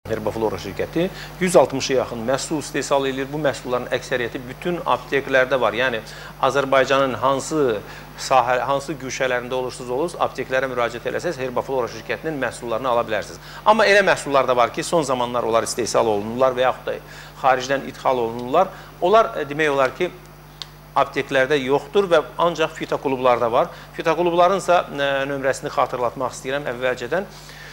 Herbaflora şirkəti 160-a yaxın məhsul istehsal edir. Bu məhsulların əksəriyyəti bütün apteklərdə var. Yəni, Azərbaycanın hansı güşələrində olursunuz, apteklərə müraciət eləsəz, Herbaflora şirkətinin məhsullarını ala bilərsiniz. Amma elə məhsullar da var ki, son zamanlar onlar istehsal olunurlar və yaxud da xaricdən idxal olunurlar. Onlar demək olar ki, apteklərdə yoxdur və ancaq fitoklublarda var. Fitoklubların isə nömrəsini xatırlatmaq istəyirəm əvvəlcədən.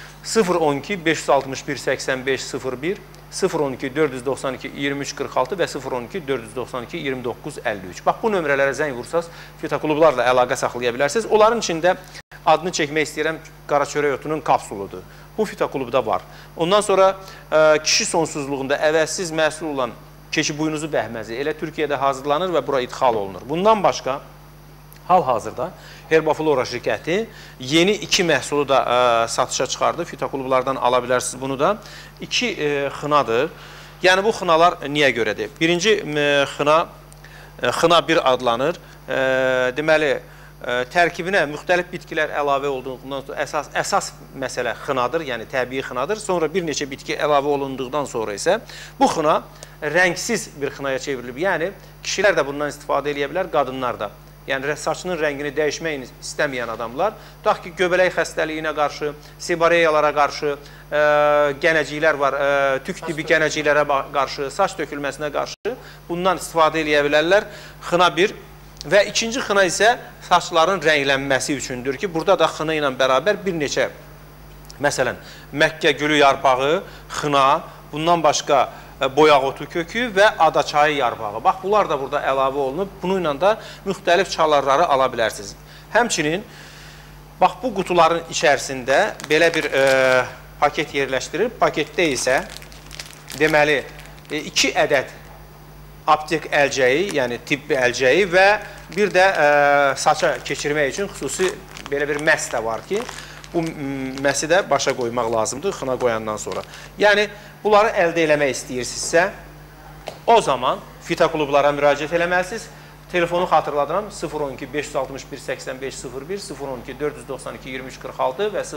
012-561-85-01, 012-492-23-46 və 012-492-29-53. Bax, bu nömrələrə zəng vursaz, fitoklublarla əlaqə saxlaya bilərsiniz. Onların içində adını çəkmək istəyirəm, qara çörək otunun kapsuludur. Bu fitoklubda var. Ondan sonra kişi sonsuzluğunda əvəzsiz məhsul olan keçi buynuzu bəhməzi elə Türkiyədə hazırlanır və bura idxal olunur. Bundan başqa, hal-hazırda Herbaflora şirkəti yeni 2 məhsulu da satışa çıxardı. Fitoklublardan ala bilərsiniz bunu da. 2 xınadır. Yəni, bu xınalar niyə görədir? Birinci xına 1 adlanır. Deməli, tərkibinə müxtəlif bitkilər əlavə olduğundan sonra əsas məsələ xınadır, yəni təbii xınadır. Sonra bir neçə bitki əlavə olunduqdan sonra isə bu xına rəngsiz bir xınaya çevrilib. Yəni, kişilər də bundan istifadə edə bilər, qadınlar da. Yəni, saçının rəngini dəyişmək istəməyən adamlar, tutaq ki, göbələk xəstəliyinə qarşı, sebareyalara qarşı, gənəciklər var, tük tibi gənəciklərə qarşı, saç tökülməsinə qarşı bundan istifadə edə bilərlər. Xına 1 və ikinci xına isə saçların rənglənməsi üçündür ki, burada da xına ilə bərabər bir neçə, məsələn, Məkkə gülü yarpağı, xına, bundan başqa boyaq otu kökü və adaçayı yarpağı. Bax, bunlar da burada əlavə olunub. Bununla da müxtəlif çalarları ala bilərsiniz. Həmçinin, bax, bu qutuların içərisində belə bir paket yerləşdirir. Paketdə isə, deməli, 2 ədəd aptek əlcəyi, yəni tibbi əlcəyi və bir də saça keçirmək üçün xüsusi belə bir məs də var ki, bu məsi də başa qoymaq lazımdır xına qoyandan sonra. Yəni, bunları əldə eləmək istəyirsinizsə, o zaman fitoklublara müraciət eləməlisiniz. Telefonu xatırladıram, 012-561-85-01, 012-492-23-46 və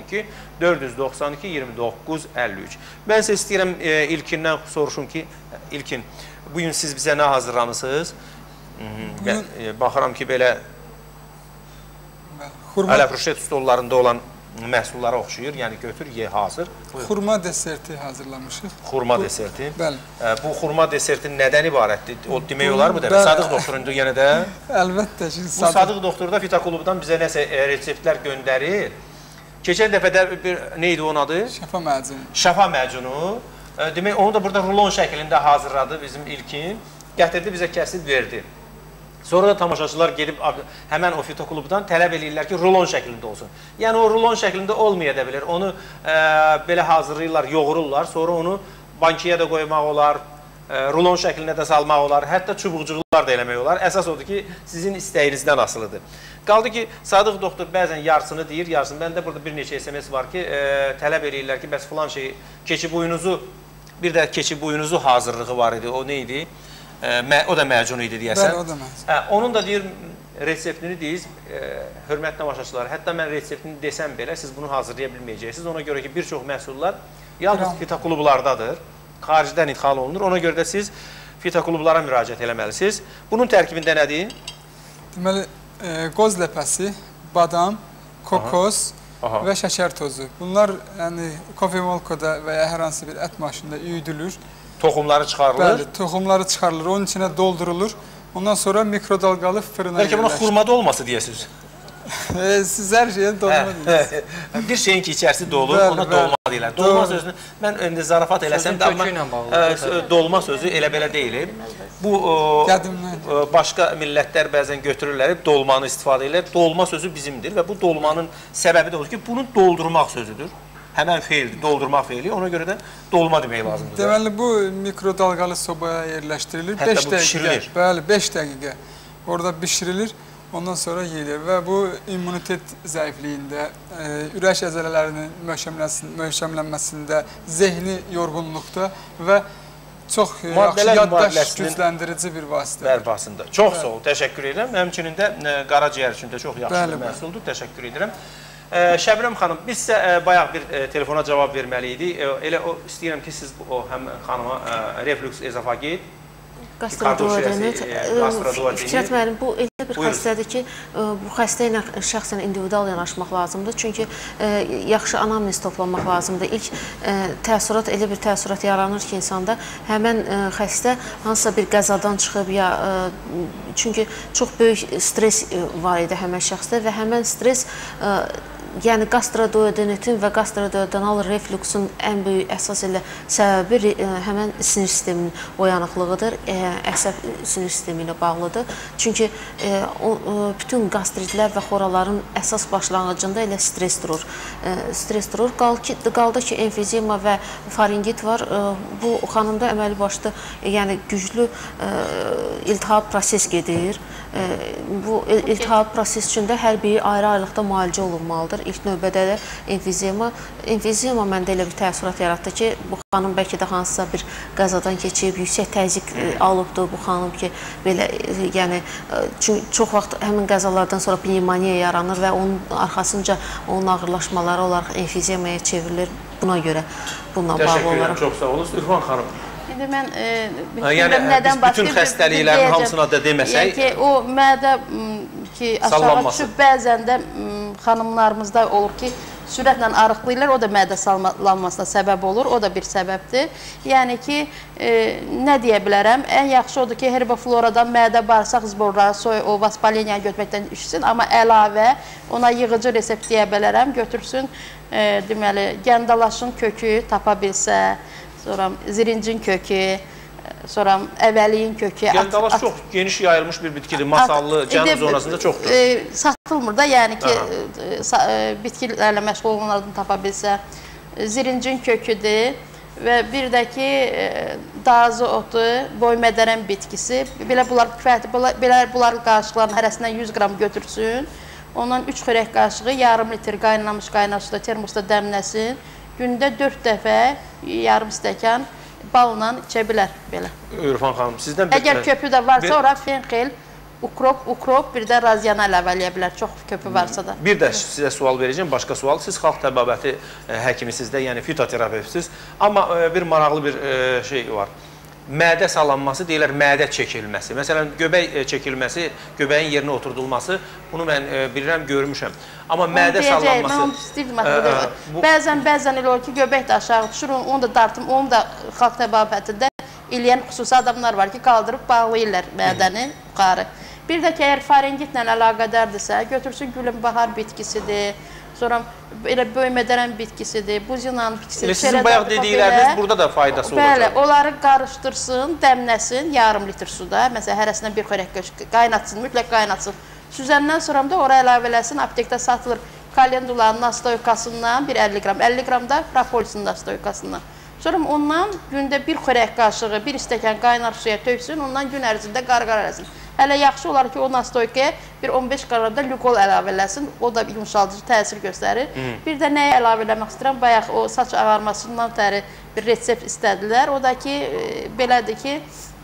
012-492-29-53. Mən sizə istəyirəm İlkindən soruşum ki, İlkin, bugün siz bizə nə hazırlamısınız? Baxıram ki, belə hələ rüşet stollarında olan məhsullara oxşuyur, yəni götür, ye, hazır. Xurma deserti hazırlamışıq. Xurma deserti. Bəli. Bu xurma deserti nədən ibarətdir? O demək olar mı? Sadıq doktorundur yenə də. Əlbəttə ki, bu Sadıq doktorda fitoklubdan bizə nəsə reseptlər göndərir. Keçən dəfədə neydi onun adı? Şəfa məcunu. Şəfa məcunu. Demək, onu da burada rulon şəklində hazırladı bizim İlkin. Gətirdi, bizə kəsib verdi. Sonra da tamaşaçılar gedib həmən o fitoklubdan tələb edirlər ki, rulon şəklində olsun. Yəni, o rulon şəklində olmaya da bilir. Onu belə hazırlayırlar, yoğururlar. Sonra onu bankiyə də qoymaq olar, rulon şəklində də salmaq olar, hətta çubuqcuqlar da eləmək olar. Əsas odur ki, sizin istəyinizdən asılıdır. Qaldı ki, Sadıq doktor bəzən yarısını deyir, yarısını. Məndə burada bir neçə SMS var ki, tələb edirlər ki, bəs filan şey, keçi buyunuzu, bir də keçi buyunuzu hazırlığı var idi. O neydi? O da məcun idi deyəsən. Bəli, o da məcun. Onun da deyir, reseptini deyiz, hörmətli tamaşaçılar, hətta mən reseptini desəm belə, siz bunu hazırlaya bilməyəcəksiniz. Ona görə ki, bir çox məhsullar yalnız fitoklublardadır, xaricdən idxal olunur. Ona görə də siz fitoklublara müraciət eləməlisiniz. Bunun tərkibində nədir? Deməli, qoz ləpəsi, badam, kokos və şəkər tozu. Bunlar kofemolkada və ya hər hansı bir ət maşında üyüdülür. Toxumları çıxarılır. Bəli, toxumları çıxarılır, onun içinə doldurulur. Ondan sonra mikrodalqalı fırına yerləşdir. Bəlkə buna xurmada olması deyəsiniz. Siz hər şeyə dolma deyirsiniz. Bir şeyin ki, içərisi dolur, ona dolma deyirlər. Dolma sözünü, mən indi zarafat eləsəm də, amma dolma sözü elə belə deyil. Bu, başqa millətlər bəzən götürürlər, dolmanı istifadə edirlər. Dolma sözü bizimdir və bu dolmanın səbəbi də odur ki, bunu doldurmaq sözüdür. Həmən feildir, doldurmaq feili, ona görə də dolma demək lazımdır. Deməli, bu mikrodalqalı sobaya yerləşdirilir. Hətta bu pişirilir. Bəli, 5 dəqiqə orada pişirilir, ondan sonra yeyilir və bu immunitet zəifliyində, ürək əzələlərinin möhkəmlənməsində, zehni yorğunluqda və çox yaxşı yaddaş gücləndirici bir vasitədir. Bərpasında. Çox sağ ol, təşəkkür edirəm. Həmçinin də qaraciyər üçün də çox yaxşı bir məhsuldur, təşəkkür edirəm. Şəbnəm xanım, biz sizə bayaq bir telefona cavab verməliydik. Elə istəyirəm ki, siz həm xanıma reflüks ezofagit, Qastroduodenit. Fikrət müəllim, bu elə bir xəstədir ki, bu xəstə ilə şəxsən individual yanaşmaq lazımdır. Çünki yaxşı anamnez toplanmaq lazımdır. İlk təəssürat, elə bir təəssürat yaranır ki, insanda həmən xəstə hansısa bir qəzadan çıxıb ya... Çünki çox böyük stres var idi həmən şəxsdə və həmən stres... Yəni, qastroduodenitin və qastroduodenal reflüksun ən böyük əsas ilə səbəbi həmən sinir sisteminin oyanıqlığıdır, əsəb sinir sistemi ilə bağlıdır. Çünki bütün qastritlər və xoraların əsas başlanğıcında elə stres durur. Stres durur. Qaldı ki, emfizema və faringit var. Bu, xanımda əməli başda güclü iltihab proses gedir. Bu iltihab proses üçün də hər biri ayrı-ayrılıqda müalicə olunmalıdır. İlk növbədə də emfizema məndə elə bir təəssürat yaratdı ki, bu xanım bəlkə də hansısa bir qəzadan keçib, yüksək təzyiq alıbdır bu xanım ki, belə, yəni, çox vaxt həmin qəzalardan sonra pnevmoniya yaranır və onun arxasınca onun ağırlaşmaları olaraq emfizemaya çevrilir. Buna görə bununla bağlı olaraq. Təşəkkür edirəm, çox sağ olun. Ürfan xanım. İndi mən biz bütün xəstəliklərin hamısına da deməsək... Yəni ki, o mədə ki, aşağı düşüb bəzən də xanımlarımızda olur ki, sürətlə arıqlayırlar, o da mədə sallanmasına səbəb olur, o da bir səbəbdir. Yəni ki, nə deyə bilərəm, ən yaxşı odur ki, herbofloradan mədə bağırsaq zborları, soy, o vaspaleniya götürməkdən düşsün, amma əlavə ona yığıcı resept deyə bilərəm, götürsün, deməli, gəndalaşın kökü tapa bilsə, sonra zirincin kökü, sonra əvəliyin kökü. Gəndalaş çox geniş yayılmış bir bitkidir, masallı, cənub zonasında çoxdur. Satılmır da, yəni ki, bitkilərlə məşğul olanlardan tapa bilsə, zirincin köküdür və bir də ki, dazı otu, boymədərən bitkisi, belə bunlar qarışıqların hərəsindən 100 qram götürsün, ondan 3 xörək qaşığı, yarım litr qaynamış qaynaşıda termosda dəmləsin, gündə 4 dəfə yarım stəkan balla içə bilər belə. Ürfan xanım, sizdən bir... Əgər köpü də varsa, ora fenxel, ukrop, bir də raziyana əlavə eləyə bilər, çox köpü varsa da. Bir də sizə sual verəcəm, başqa sual. Siz xalq təbabəti həkimisiz də, yəni fitoterapevtsiz. Amma bir maraqlı bir şey var. Mədə sallanması deyirlər, mədə çəkilməsi. Məsələn, göbək çəkilməsi, göbəyin yerinə oturdulması, bunu mən bilirəm, görmüşəm. Amma mədə sallanması... Mən onu istəyirdim, bəzən elə olur ki, göbək də aşağı düşür, onu da dartım, onu da xalq təbabətində eləyən xüsusi adamlar var ki, qaldırıb bağlayırlar mədəni yuxarı. Bir də ki, əgər faringitlə əlaqədardirsə, götürsün gülünbahar bitkisidir, sonra elə böymədərən bitkisidir, buzinan bitkisidir. Sizin bayaq dedikləriniz burada da faydası olacaq. Bəli, onları qarışdırsın, dəmləsin yarım litr suda. Məsələn, hərəsindən bir xörək qaşığı qaynatsın, mütləq qaynatsın. Süzəndən sonra da ora əlavə eləsin, aptekdə satılır kalendulanın nastoykasından bir 50 qram, 50 qram da propolisin nastoykasından. Sonra ondan gündə bir xörək qaşığı, bir stəkan qaynar suya töksün, ondan gün ərzində qarqar eləsin. Hələ yaxşı olar ki, o nastoykaya bir 15 qram da lükol əlavə eləsin, o da yumuşaldıcı təsir göstərir. Bir də nəyə əlavə eləmək istəyirəm, bayaq o saç ağarmasından təri bir resept istədilər. O da ki, belədir ki,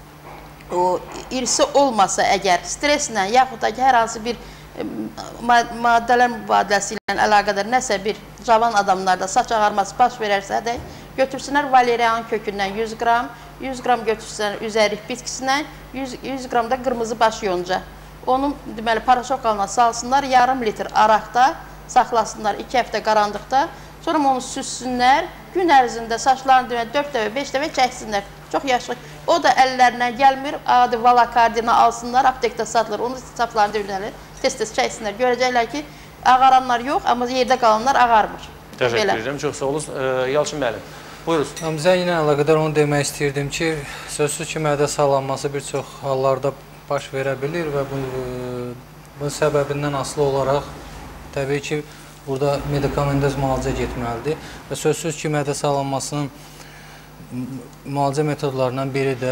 o irsi olmasa əgər streslə, yaxud da ki, hər hansı bir maddələr mübadiləsi ilə əlaqədar nəsə bir cavan adamlarda saç ağarması baş verərsə də, götürsünlər valeriyan kökündən 100 qram, 100 qram götürsünlər üzərik bitkisindən, 100 qram da qırmızı baş yonca. Onu deməli paraşok halına salsınlar, yarım litr araqda saxlasınlar 2 həftə qaranlıqda. Sonra onu süzsünlər, gün ərzində saçlarını 4 dəfə, 5 dəfə çəksinlər. Çox yaşlı. O da əllərinə gəlmir, adi valakardina alsınlar, aptekdə satılır. Onu saçlarını dövləlir, tez-tez çəksinlər. Görəcəklər ki, ağaranlar yox, amma yerdə qalanlar ağarmır. Təşəkkür edirəm, çox sağ olun. Yalçın müəllim. Buyuruz. Bizə ilə əlaqədar onu demək istəyirdim ki, sözsüz ki, mədə sallanması bir çox hallarda baş verə bilir və bunun səbəbindən asılı olaraq təbii ki, burada medikamentöz müalicə getməlidir və sözsüz ki, mədə sallanmasının müalicə metodlarından biri də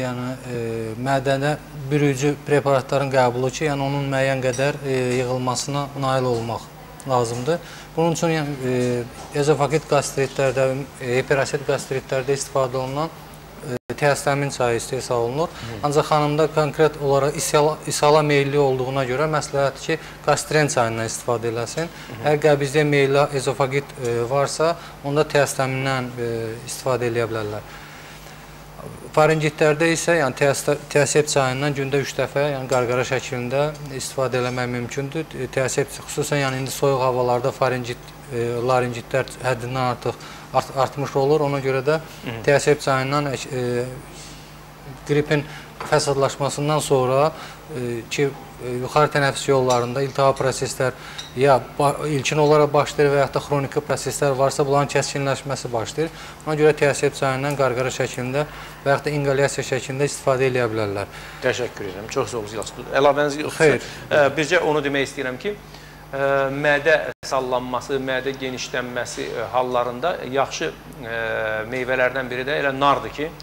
mədədə bürüyücü preparatların qəbulu ki, yəni onun müəyyən qədər yığılmasına nail olmaq lazımdır. Bunun üçün ezofagit qastritlərdə, hiperasid qastritlərdə istifadə olunan tiastamin çayı istehsal olunur. Ancaq xanımda konkret olaraq ishala meyilli olduğuna görə məsləhətdir ki, qastren çayından istifadə eləsin. Əgər qəbizliyə meyilli ezofagit varsa, onda tiastamindən istifadə eləyə bilərlər. Faringitlərdə isə tiasept çayından gündə 3 dəfə, yəni qarqara şəklində istifadə eləmək mümkündür. Tiasept xüsusən indi soyuq havalarda laringitlər həddindən artıq artmış olur. Ona görə də tiasept çayından qripin fəsadlaşmasından sonra ki, yuxarı tənəffüs yollarında iltihab proseslər ya ilkin olaraq başlayır və yaxud da xroniki proseslər varsa, bunların kəskinləşməsi başlayır. Ona görə tiasept çayından qarqara şəklində və yaxud da inqalyasiya şəklində istifadə edə bilərlər. Təşəkkür edirəm. Çox sağ olun. Əlavəniz yoxdur. Bircə onu demək istəyirəm ki, mədə sallanması, mədə genişlənməsi hallarında yaxşı meyvələrdən biri də elə nardır ki,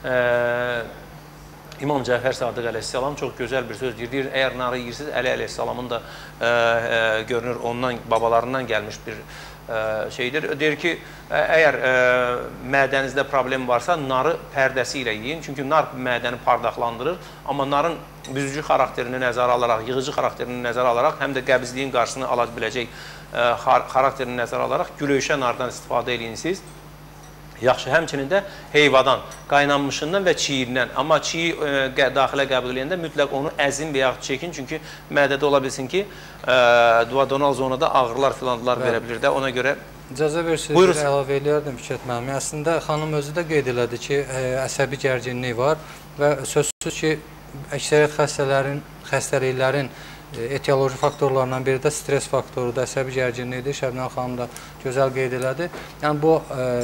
İmam Cəfər Sadiq əleyhissalam çox gözəl bir söz deyir. Əgər narı yeyirsiniz, Əli əleyhissalamın da görünür ondan, babalarından gəlmiş bir şeydir. Deyir ki, əgər mədənizdə problem varsa, narı pərdəsi ilə yiyin. Çünki nar mədəni pardaqlandırır. Amma narın büzücü xarakterini nəzərə alaraq, yığıcı xarakterini nəzərə alaraq, həm də qəbizliyin qarşısını ala biləcək xarakterini nəzərə alaraq gülöyşə nardan istifadə edirsiniz. Yaxşı, həmçinin də heyvadan, qaynanmışından və çiyindən. Amma çiyi daxilə qəbul edəndə mütləq onu əzin və yaxud çəkin. Çünki mədədə ola bilsin ki, duodenal zonada ağrılar filanlar verə bilir də. Ona görə... İcazə versiniz, əlavə eləyərdim Fikrət müəllim. Əslində, xanım özü də qeyd elədi ki, əsəbi gərginlik var və sözsüz ki, əksəriyyət xəstəliklərin etioloji faktorlarından biri də stres faktorudur, əsəbi gərginlikdir. Şəbnəm xanım da gözəl qeyd elədi. Yəni, bu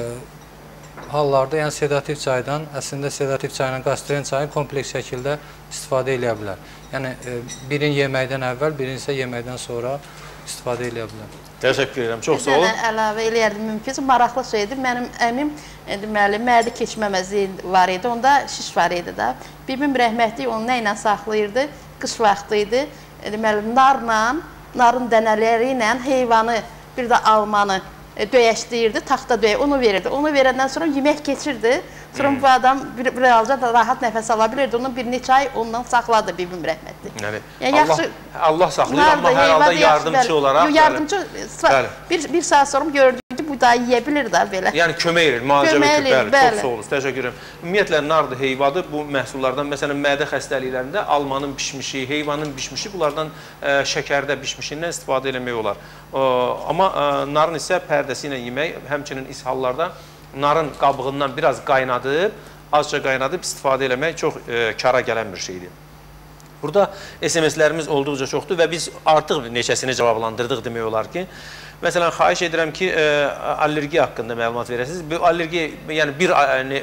hallarda, yəni sedativ çaydan, əslində sedativ çayla qastren çayı kompleks şəkildə istifadə edə bilər. Yəni, birini yeməkdən əvvəl, birini isə yeməkdən sonra istifadə edə bilər. Təşəkkür edirəm, çox sağ olun. Əlavə eləyərdim mümkünsə, maraqlı şeydir. Mənim əmim, deməli, mədə keçməməzi var idi, onda şiş var idi da. Bibim rəhmətli onu nə ilə saxlayırdı, qış vaxtı idi. Deməli, narın dənələri ilə heyvanı, bir də almanı döyəşləyirdi, taxta döyə, onu verirdi. Onu verəndən sonra yemək keçirdi. Sonra bu adam realca da rahat nəfəs ala bilirdi. Onu bir neçə ay ondan saxladı bibim rəhmətli. Yəni, Allah saxlayır, amma hər halda yardımcı olaraq. Yardımcı, bir saat sonra gördük ki, bu da yeyə bilir də belə. Yəni, kömək edir, müalicə edir, bəli, çox sağ olun, təşəkkür edirəm. Ümumiyyətlə, nardır, heyvadır, bu məhsullardan, məsələn, mədə xəstəliklərində almanın bişmişi, heyvanın bişmişi, bunlardan şəkərdə bişmişindən istifadə eləmək olar. Amma narın isə pərdəsi ilə yemək, həmçinin ishallarda narın qabığından biraz qaynadıb, azca qaynadıb istifadə eləmək çox kara gələn bir şeydir. Burada SMS-lərimiz olduqca çoxdur və biz artıq neçəsini cavablandırdıq demək olar ki. Məsələn, xahiş edirəm ki, allergiya haqqında məlumat verəsiniz. Bu allergiya, yəni bir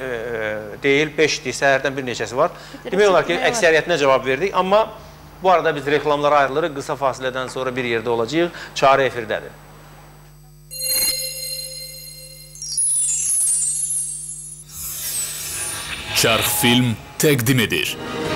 deyil, 5-dir, səhərdən bir neçəsi var. Demək olar ki, əksəriyyətinə cavab verdik. Amma bu arada biz reklamlara ayrılırıq, qısa fasilədən sonra bir yerdə olacağıq. Çarə efirdədir. Çarx film təqdim edir.